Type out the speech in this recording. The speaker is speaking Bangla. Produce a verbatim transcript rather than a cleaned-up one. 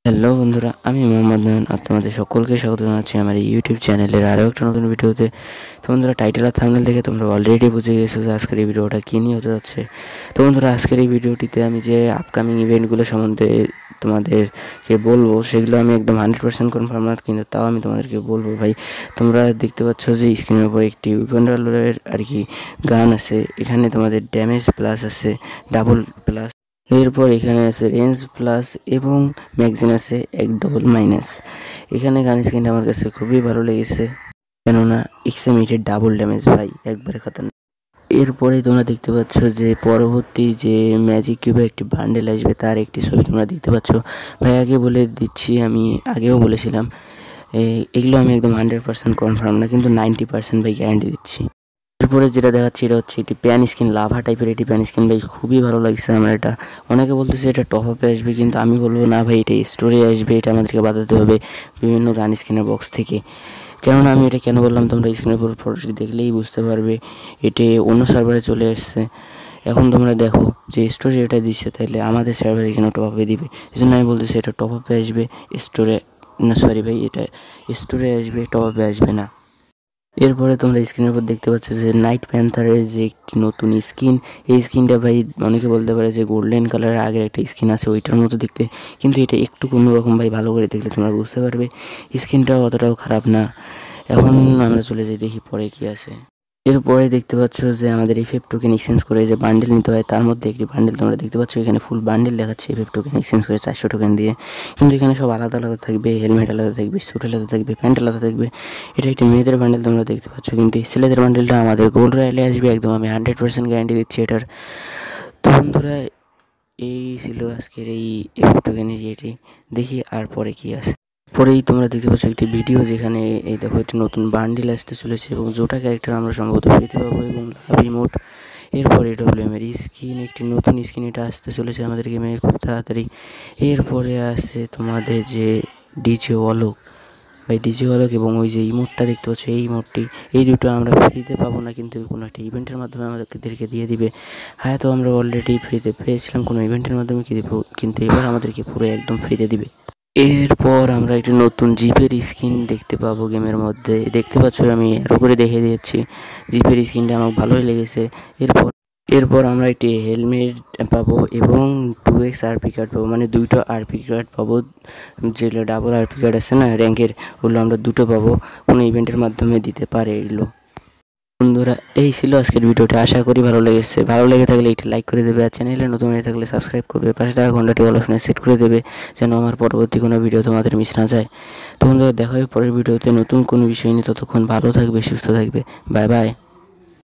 হ্যালো বন্ধুরা, আমি মোহাম্মদ নয়ন আর তোমাদের সকলকে স্বাগত জানাচ্ছি আমার এই ইউটিউব চ্যানেলের আরও একটা নতুন ভিডিওতে। তো বন্ধুরা, টাইটেল আর থাম্বনেল দেখে তোমরা অলরেডি বুঝে গেছো যে আজকের এই ভিডিওটা কী নিয়ে হতে যাচ্ছে। তো বন্ধুরা, আজকের এই ভিডিওটিতে আমি যে আপকামিং ইভেন্টগুলো সম্বন্ধে তোমাদেরকে বলবো সেগুলো আমি একদম হান্ড্রেড পার্সেন্ট কনফার্ম না, কিন্তু তাও আমি তোমাদেরকে বলবো। ভাই, তোমরা দেখতে পাচ্ছ যে স্ক্রিনের উপর একটি উইপেন্ডারের আর কি গান আছে। এখানে তোমাদের ড্যামেজ প্লাস আছে, ডাবল প্লাস, এরপর এখানে আছে রেঞ্জ প্লাস এবং ম্যাগজিন আছে এক ডবল মাইনাস। এখানে গান স্কিনটা আমার কাছে খুবই ভালো লেগেছে, কেননা এক্সএমিটের ডাবল ড্যামেজ ভাই একবারে খাতারনাক। এরপরে তোমরা দেখতে পাচ্ছ যে পরবর্তী যে ম্যাজিক কিউবে একটি বান্ডেল আসবে তার একটি ছবি তোমরা দেখতে পাচ্ছ। ভাই আগে বলে দিচ্ছি, আমি আগেও বলেছিলাম এগুলো আমি একদম হান্ড্রেড পার্সেন্ট কনফার্ম না, কিন্তু নাইনটি পার্সেন্ট ভাই গ্যারান্টি দিচ্ছি। এরপরে যেটা দেখাচ্ছি এটা হচ্ছে একটি প্যান স্কিন, লাভা টাইপের একটি প্যান স্কিন। ভাই খুবই ভালো লাগছে আমার এটা। অনেকে বলতেছে এটা টপ আপে আসবে, কিন্তু আমি বলবো না ভাই, এটা স্টোরে আসবে, এটা আমাদেরকে বাঁধাতে হবে বিভিন্ন গান স্কিনের বক্স থেকে। কেননা আমি এটা কেন বললাম তোমরা স্ক্রিনের উপর ফটোটি দেখলেই বুঝতে পারবে। এটি অন্য সার্ভারে চলে আসছে। এখন তোমরা দেখো যে স্টোরে এটা দিচ্ছে, তাহলে আমাদের সার্ভারে কেন টপ আপে দিবে? এই জন্য আমি বলতেছি এটা টপ আপে আসবে, স্টোরে না, সরি ভাই, এটা স্টোরে আসবে, টপ আপে আসবে না। এরপরে তোমরা স্ক্রিনের উপর দেখতে পাচ্ছ যে নাইট প্যান্থারের যে একটি নতুন স্কিন। এই স্কিনটা ভাই অনেকে বলতে পারে যে গোল্ডেন কালারের আগের একটা স্কিন আছে ওইটার মতো দেখতে, কিন্তু এটা একটু অন্যরকম ভাই। ভালো করে দেখলে তোমরা বুঝতে পারবে। স্কিনটাও অতটাও খারাপ না। এখন আমরা চলে যাই, দেখি পরে কি আছে। এরপরে দেখতে পাচ্ছ যে আমাদের এফএফ টোকেন এক্সচেঞ্জ করে যে বান্ডেল নিতে হয়, তার মধ্যে একটি বান্ডেল তোমরা দেখতে পাচ্ছ এখানে ফুল বান্ডেল দেখাচ্ছে এফএফ টোকেন এক্সচেঞ্জ করে চারশো টোকেন দিয়ে, কিন্তু এখানে সব আলাদা আলাদা থাকবে। হেলমেট আলাদা থাকবে, স্যুট আলাদা থাকবে, প্যান্ট আলাদা থাকবে। এটা একটি মেয়েদের বান্ডেল তোমরা দেখতে পাচ্ছ, কিন্তু এই ছেলেদের বান্ডেলটা আমাদের গোল্ড রয়্যালে আসবে একদম, আমি হান্ড্রেড পার্সেন্ট গ্যারান্টি দিচ্ছি এটার। তো বন্ধুরা, এই ছিল আজকের এই এফএফ টোকেনের ইয়েটি। দেখি আর পরে কি আছে। পরেই তোমরা দেখতে পাচ্ছ একটি ভিডিও, যেখানে এই দেখো একটি নতুন বান্ডিল আসতে চলেছে এবং জোটা ক্যারেক্টার আমরা সম্ভবত পেতে পাবো এবং লাভ ইমোট। এরপরে ডব্লিউএম এর স্কিন, একটি নতুন স্কিন এটা আসতে চলেছে আমাদের গেমে খুব তাড়াতাড়ি। এরপরে আসছে তোমাদের যে ডিজে অলক, ভাই ডিজে অলক এবং ওই যে ইমোটটা দেখতে পাচ্ছ এই ইমোটটি, এই দুটো আমরা ফ্রিতে পাবো না, কিন্তু কোনো একটা ইভেন্টের মাধ্যমে আমাদেরকে দিয়ে দিবে। হ্যাঁ, তো আমরা অলরেডি ফ্রিতে পেয়েছিলাম কোনো ইভেন্টের মাধ্যমে, কিন্তু এবার আমাদেরকে পুরো একদম ফ্রিতে দিবে। এরপর আমরা একটি নতুন জিপের স্কিন দেখতে পাবো গেমের মধ্যে। দেখতে পাচ্ছ আমি আরও করে দেখে দিচ্ছি, জিপের স্কিনটা আমার ভালোই লেগেছে। এরপর এরপর আমরা একটি হেলমেট পাবো এবং টু এক্স আরপি কার্ড পাবো, মানে দুইটো আরপি কার্ড পাবো। যেগুলো ডাবল আরপি কার্ড আছে না র্যাঙ্কের, ওগুলো আমরা দুটো পাবো, কোনো ইভেন্টের মাধ্যমে দিতে পারে এগুলো। বন্ধুরা, এই ছিল আজকের ভিডিওটা। আশা করি ভালো লেগেছে। ভালো লেগে থাকলে একটি লাইক করে দেবে, আর চ্যানেলে নতুন হয়ে থাকলে সাবস্ক্রাইব করবে, পাশে থাকা ঘন্টাটি অল অপশনে সেট করে দেবে, যেন আমার পরবর্তী কোনো ভিডিও তোমাদের মিস না যায়। তো বন্ধুরা, দেখা হবে পরের ভিডিওতে নতুন কোনো বিষয় নিয়ে। ততক্ষণ ভালো থাকবে, সুস্থ থাকবে। Bye by.